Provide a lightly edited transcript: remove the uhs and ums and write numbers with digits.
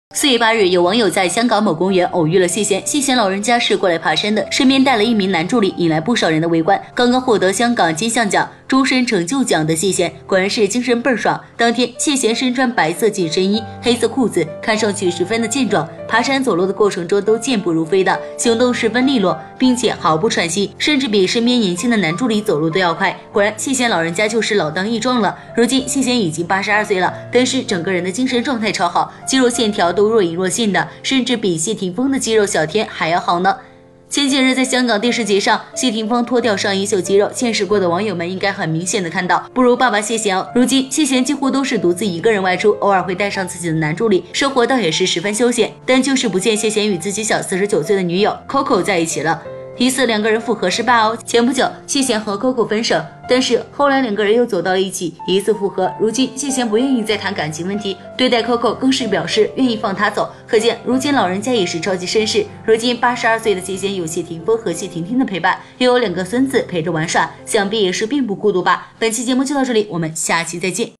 4月8日，有网友在香港某公园偶遇了谢贤。谢贤老人家是过来爬山的，身边带了一名男助理，引来不少人的围观。刚刚获得香港金像奖终身成就奖的谢贤，果然是精神倍儿爽。当天，谢贤身穿白色紧身衣、黑色裤子，看上去十分的健壮。爬山走路的过程中都健步如飞的，行动十分利落，并且毫不喘息，甚至比身边年轻的男助理走路都要快。果然，谢贤老人家就是老当益壮了。如今，谢贤已经82岁了，但是整个人的精神状态超好，肌肉线条都若隐若现的，甚至比谢霆锋的肌肉小天还要好呢。前几日在香港电视节上，谢霆锋脱掉上衣秀肌肉，见识过的网友们应该很明显的看到，不如爸爸谢贤哦。如今谢贤几乎都是独自一个人外出，偶尔会带上自己的男助理，生活倒也是十分休闲。但就是不见谢贤与自己小49岁的女友 Coco 在一起了。疑似两个人复合失败哦。前不久，谢贤和 Coco 分手，但是后来两个人又走到了一起，疑似复合。如今谢贤不愿意再谈感情问题，对待 Coco 更是表示愿意放他走。可见如今老人家也是超级绅士。如今82岁的谢贤有谢霆锋和谢婷婷的陪伴，又有2个孙子陪着玩耍，想必也是并不孤独吧。本期节目就到这里，我们下期再见。